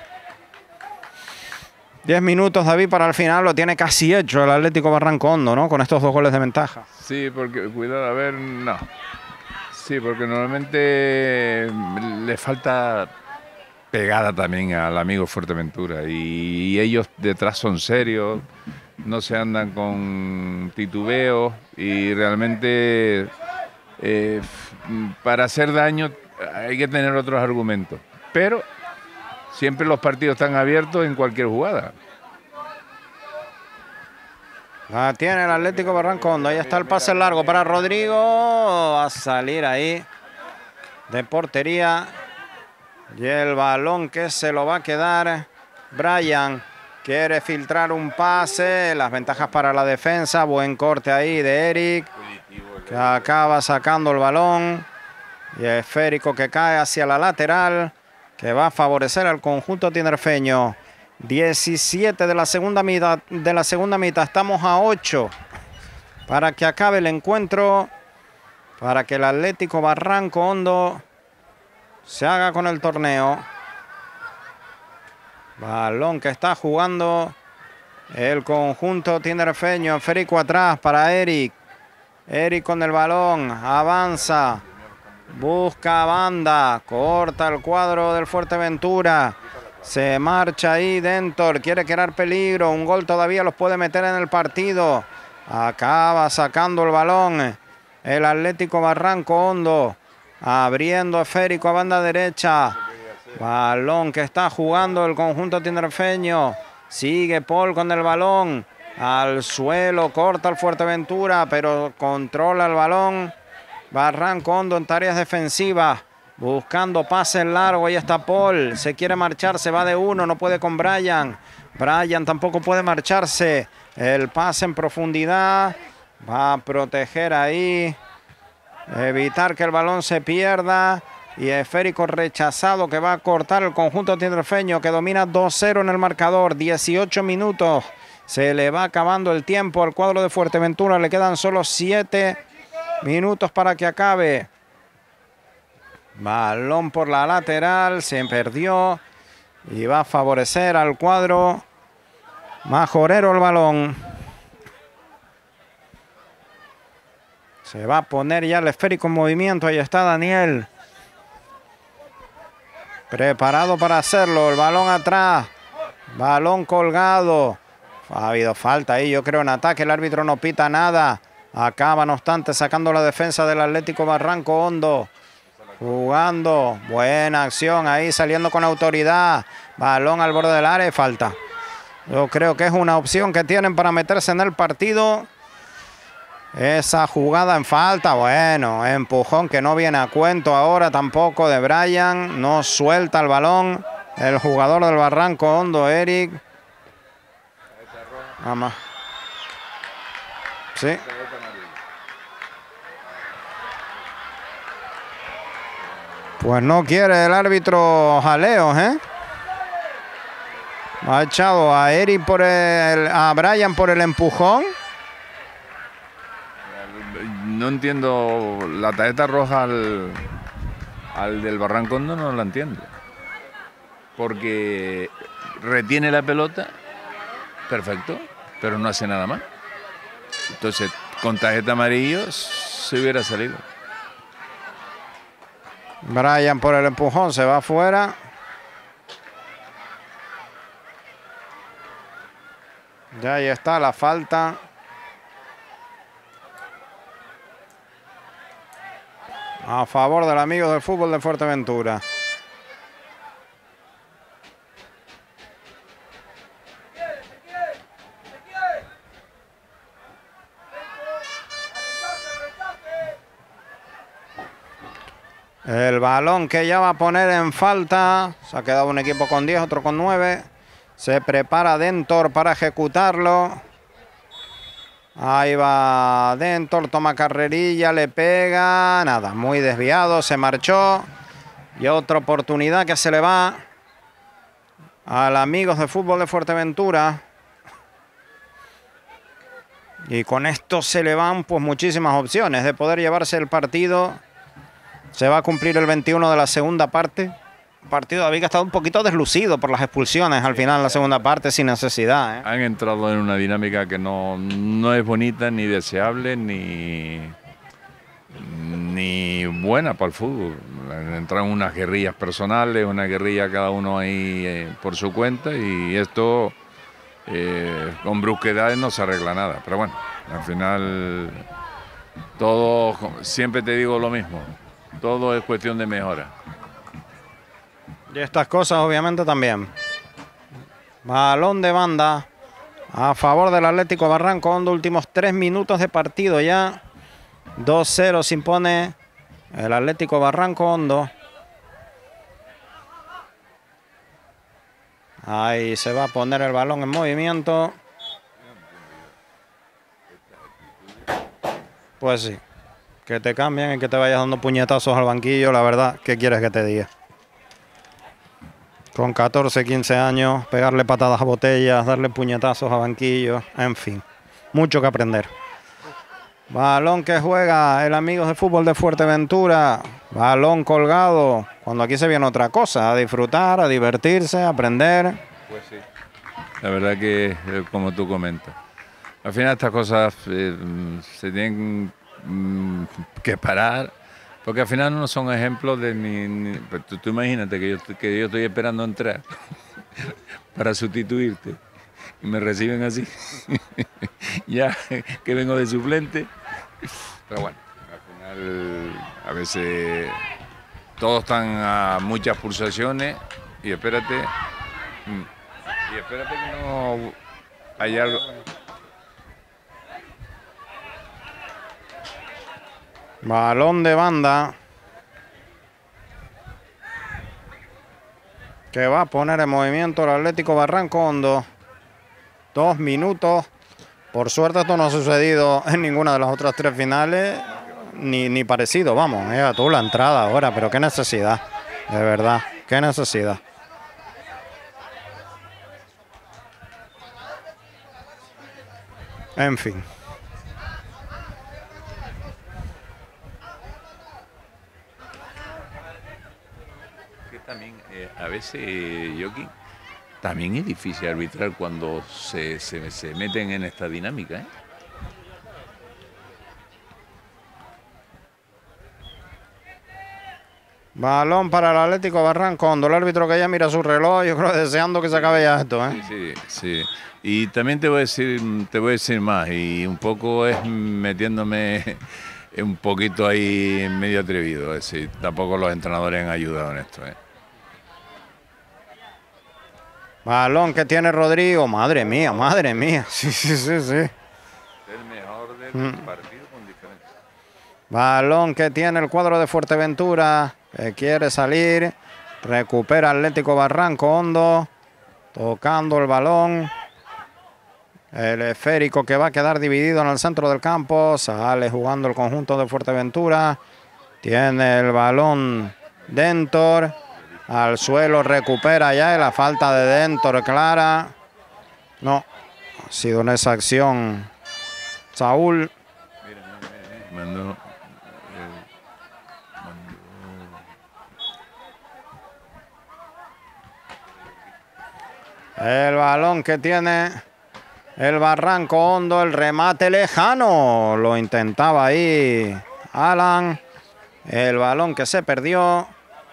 Diez minutos, David, para el final. Lo tiene casi hecho el Atlético Barranco Hondo, ¿no? Con estos dos goles de ventaja. Sí, porque, cuidado, a ver, no. Sí, porque normalmente le falta pegada también al amigo Fuerteventura, y ellos detrás son serios, no se andan con titubeos, y realmente eh, para hacer daño hay que tener otros argumentos, pero siempre los partidos están abiertos en cualquier jugada. La tiene el Atlético Barranco Hondo. Ahí está el pase largo para Rodrigo. Va a salir ahí de portería. Y el balón que se lo va a quedar Brian. Quiere filtrar un pase. Las ventajas para la defensa. Buen corte ahí de Eric, que acaba sacando el balón. Y esférico que cae hacia la lateral, que va a favorecer al conjunto tinerfeño. diecisiete de la segunda mitad. De la segunda mitad. Estamos a ocho para que acabe el encuentro. Para que el Atlético Barranco Hondo se haga con el torneo. Balón que está jugando el conjunto tinerfeño. Férico atrás para Eric. Eric con el balón. Avanza. Busca banda. Corta el cuadro del Fuerteventura. Se marcha ahí Dentor. Quiere crear peligro. Un gol todavía los puede meter en el partido. Acaba sacando el balón el Atlético Barranco Hondo. Abriendo esférico a banda derecha. Balón que está jugando el conjunto tinerfeño. Sigue Paul con el balón. Al suelo, corta el Fuerteventura, pero controla el balón Barranco Hondo en tareas defensivas. Buscando pases largo. Ahí está Paul. Se quiere marchar. Se va de uno. No puede con Brian. Brian tampoco puede marcharse. El pase en profundidad. Va a proteger ahí. Evitar que el balón se pierda. Y esférico rechazado que va a cortar el conjunto tinerfeño, que domina dos cero en el marcador. dieciocho minutos. Se le va acabando el tiempo al cuadro de Fuerteventura. Le quedan solo siete minutos para que acabe. Balón por la lateral. Se perdió. Y va a favorecer al cuadro majorero el balón. Se va a poner ya el esférico en movimiento. Ahí está Daniel. Preparado para hacerlo. El balón atrás. Balón colgado. Ha habido falta ahí, yo creo, en ataque. El árbitro no pita nada. Acaba, no obstante, sacando la defensa del Atlético Barranco Hondo. Jugando. Buena acción ahí, saliendo con autoridad. Balón al borde del área y falta. Yo creo que es una opción que tienen para meterse en el partido. Esa jugada en falta. Bueno, empujón que no viene a cuento ahora tampoco de Brian. No suelta el balón el jugador del Barranco Hondo, Eric. Vamos. Sí. Pues no quiere el árbitro jaleos, ¿eh? Ha echado a Eric por el, a Brian por el empujón. No entiendo la tarjeta roja al, al del Barranco Hondo, no la entiendo. porque retiene la pelota, perfecto, pero no hace nada más. Entonces, con tarjeta amarilla se hubiera salido. Brian por el empujón se va afuera. Ya ahí está la falta. A favor del amigo del fútbol de Fuerteventura. El balón que ya va a poner en falta. Se ha quedado un equipo con diez, otro con nueve. Se prepara Dentor para ejecutarlo. Ahí va Dentor, toma carrerilla, le pega. Nada, muy desviado, se marchó. Y otra oportunidad que se le va al Amigos de Fútbol de Fuerteventura. Y con esto se le van pues muchísimas opciones de poder llevarse el partido. Se va a cumplir el veintiuno de la segunda parte. Un partido David que ha estado un poquito deslucido por las expulsiones al final en la segunda parte sin necesidad, ¿eh? Han entrado en una dinámica que no, no es bonita, ni deseable, ni, ni buena para el fútbol. Han entrado en unas guerrillas personales, una guerrilla cada uno ahí eh, por su cuenta, y esto eh, con brusquedades no se arregla nada. Pero bueno, al final todo, siempre te digo lo mismo, todo es cuestión de mejora. Y estas cosas obviamente también. Balón de banda a favor del Atlético Barranco Hondo. Últimos tres minutos de partido ya. dos cero se impone el Atlético Barranco Hondo. Ahí se va a poner el balón en movimiento. Pues sí. Que te cambien y que te vayas dando puñetazos al banquillo. La verdad, ¿qué quieres que te diga? Con catorce, quince años, pegarle patadas a botellas, darle puñetazos a banquillos, en fin, mucho que aprender. Balón que juega el Amigos de Fútbol de Fuerteventura, balón colgado, cuando aquí se viene otra cosa, a disfrutar, a divertirse, a aprender. Pues sí. La verdad que, eh, como tú comentas, al final estas cosas eh, se tienen mm, que parar. Porque al final no son ejemplos de ni... ni pero tú, tú imagínate que yo, que yo estoy esperando entrar para sustituirte y me reciben así. Ya que vengo de suplente. Pero bueno, al final a veces todos están a muchas pulsaciones y espérate... Y espérate que no haya algo... Balón de banda. Que va a poner en movimiento el Atlético Barranco Hondo. Dos minutos. Por suerte esto no ha sucedido en ninguna de las otras tres finales. Ni, ni parecido, vamos. Mira tú la entrada ahora, pero qué necesidad. De verdad, qué necesidad. En fin. También eh, a veces, eh, Joaquín, también es difícil arbitrar cuando se, se, se meten en esta dinámica, ¿eh? Balón para el Atlético Barranco Hondo. El árbitro que ya mira su reloj, yo creo deseando que se acabe ya esto, ¿eh? Sí, sí, sí. Y también te voy a decir, te voy a decir más, y un poco es metiéndome un poquito ahí medio atrevido, es decir, tampoco los entrenadores han ayudado en esto, ¿eh? Balón que tiene Rodrigo. Madre mía, madre mía. Sí, sí, sí, sí. El mejor del mm. partido con diferencia. Balón que tiene el cuadro de Fuerteventura. Que quiere salir. Recupera Atlético Barranco Hondo. Tocando el balón. El esférico que va a quedar dividido en el centro del campo. Sale jugando el conjunto de Fuerteventura. Tiene el balón Dentor. Al suelo, recupera ya, y la falta de Dentor clara. No, ha sido en esa acción Saúl. Mira, mira, mira. Mandó, eh, mandó. El balón que tiene el Barranco Hondo, el remate lejano. Lo intentaba ahí Alan. El balón que se perdió.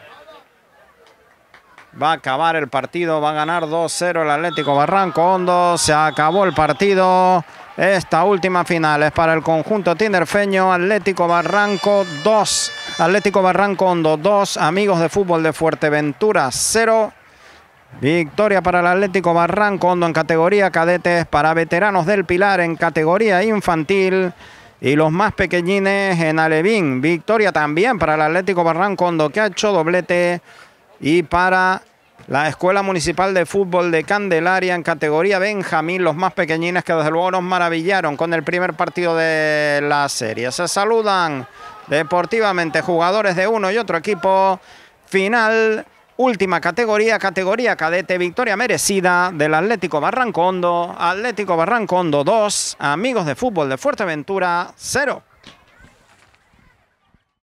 Va a acabar el partido, va a ganar dos cero el Atlético Barranco Hondo. Se acabó el partido. Esta última final es para el conjunto tinerfeño. Atlético Barranco dos, Atlético Barranco Hondo dos, Amigos de Fútbol de Fuerteventura cero. Victoria para el Atlético Barranco Hondo en categoría cadetes, para Veteranos del Pilar en categoría infantil y los más pequeñines en alevín. Victoria también para el Atlético Barranco Hondo, que ha hecho doblete, y para la Escuela Municipal de Fútbol de Candelaria en categoría Benjamín, los más pequeñines, que desde luego nos maravillaron con el primer partido de la serie. Se saludan deportivamente jugadores de uno y otro equipo. Final, última categoría, categoría cadete, victoria merecida del Atlético Barranco Hondo. Atlético Barranco Hondo dos, Amigos de Fútbol de Fuerteventura cero.